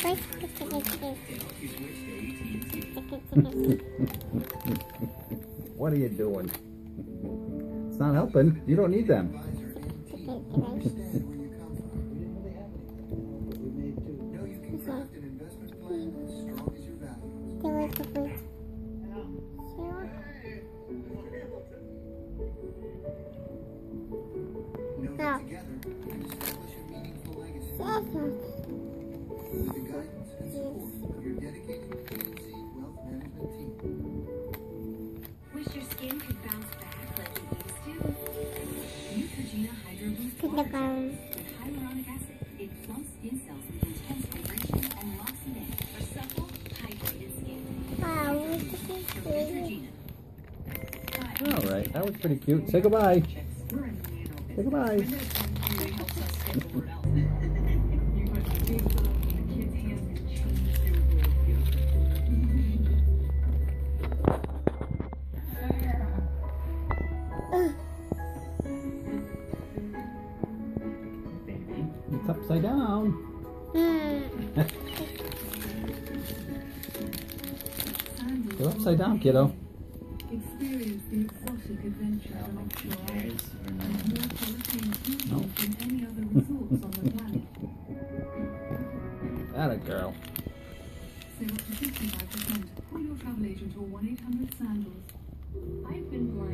What are you doing? It's not helping. You don't need them. Wish your skin could bounce back like it used to? Neutrogena Hydro Boost with hyaluronic acid. It plumps skin cells with intense hydration and locks it in for supple, hydrated skin. All right, that was pretty cute. Say goodbye. Say goodbye. It's upside down. You're upside down, kiddo. Experience the exotic adventure of an offshore island and more quality and beauty than any other resorts on the planet. Atta girl. Save up to 65%. Call your travel agent or 1-800-SANDALS. I've been blind